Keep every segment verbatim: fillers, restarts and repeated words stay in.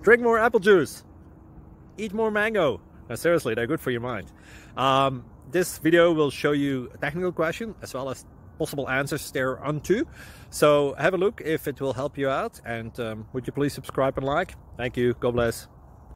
Drink more apple juice. Eat more mango. No, seriously, they're good for your mind. Um, this video will show you a technical question as well as possible answers thereunto. So have a look if it will help you out, and um, would you please subscribe and like? Thank you. God bless.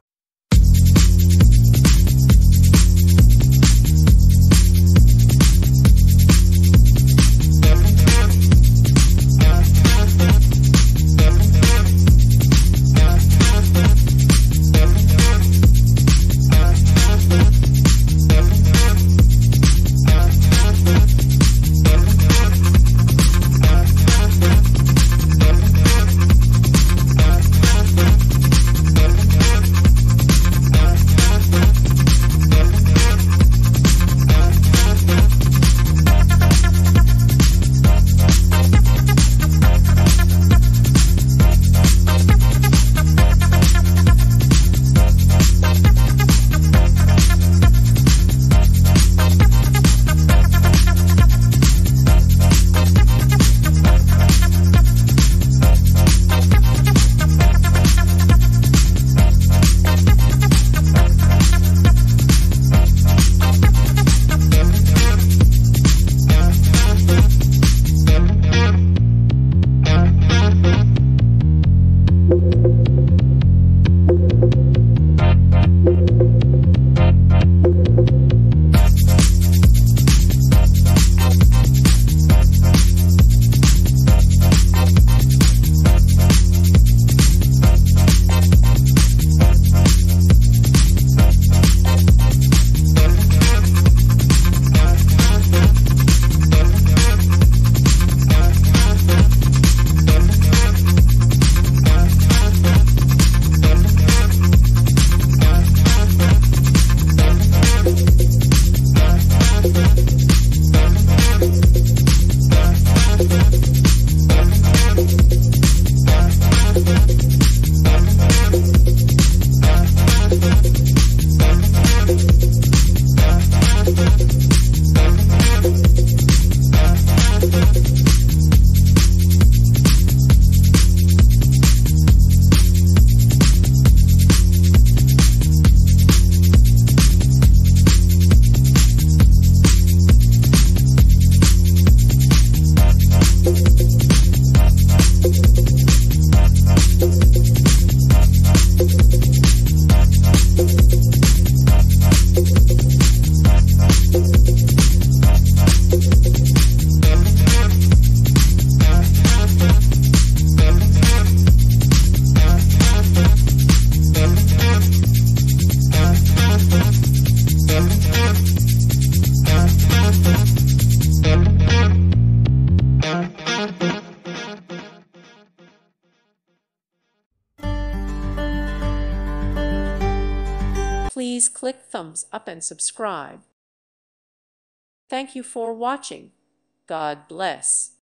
Please click thumbs up and subscribe. Thank you for watching. God bless.